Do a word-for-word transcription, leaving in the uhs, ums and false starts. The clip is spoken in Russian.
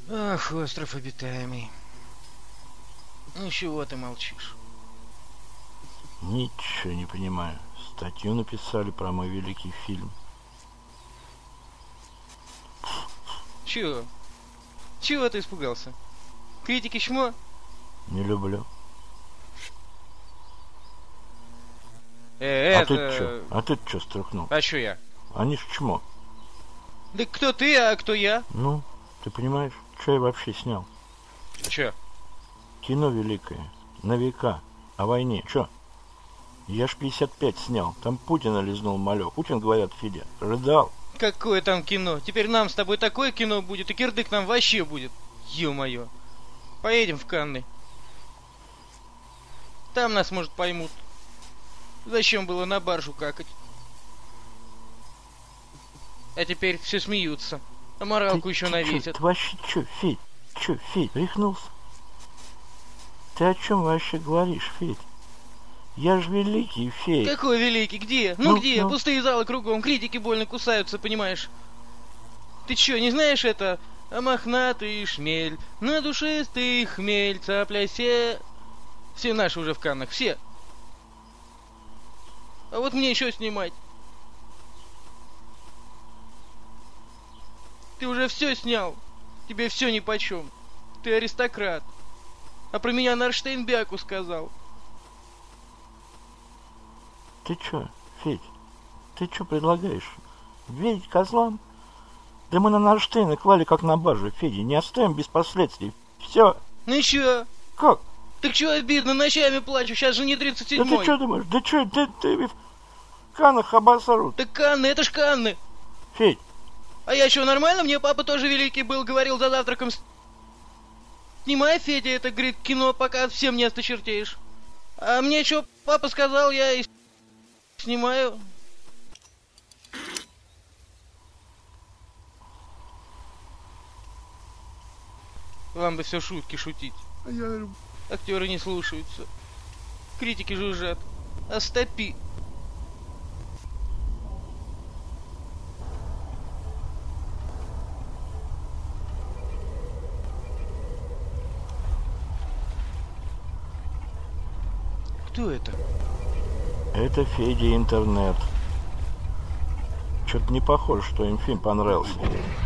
Ах, остров обитаемый. Ну чего ты молчишь? Ничего не понимаю. Статью написали про мой великий фильм. Чего? Чего ты испугался? Критики чмо? Не люблю. Э, а это... ты чё? А ты чё струхнул? А чё я? Они ж чмо. Да кто ты, а кто я? Ну, ты понимаешь, что я вообще снял? Чё? Кино великое. На века. О войне. Чё? Я ж пятьдесят пять снял. Там Путина лизнул малек. Путин, говорят, Федя, рыдал. Какое там кино? Теперь нам с тобой такое кино будет, и кирдык нам вообще будет. Ё-моё. Поедем в Канны. Там нас, может, поймут. Зачем было на баржу какать? А теперь все смеются. А моралку ты, еще ты навесят. Чё, ты вообще чё, Федь? Чё, Федь, рехнулся? Ты о чем вообще говоришь, Федь? Я ж великий, Федь. Какой великий? Где? Ну, ну где? Ну. Пустые залы кругом, критики больно кусаются, понимаешь? Ты чё, не знаешь это? А мохнатый шмель, на душистый хмель, цапля все... Все наши уже в Каннах, все. А вот мне еще снимать. Ты уже все снял. Тебе все нипочем. Ты аристократ. А про меня Нарштейнбяку сказал. Ты чё, Федь? Ты чё предлагаешь? Верить козлам? Да мы на Нарштейна клали как на баржу, Федя. Не оставим без последствий. Все. Ну и чё? Как? Так чё обидно, ночами плачу, сейчас же не тридцать седьмой. Да ты чё думаешь? Да чё, ты, ты в Каннах обосрут. Так Канны, это ж Канны. Федь. А я чё, нормально? Мне папа тоже великий был, говорил за завтраком. Снимай, Федя, это, говорит, кино, пока всем не осточертеешь. А мне чё, папа сказал, я и снимаю. Вам бы все шутки шутить. А я... Актеры не слушаются. Критики жужжат. Остопи. Кто это? Это Федя интернет. Чё-то не похоже, что им фильм понравился.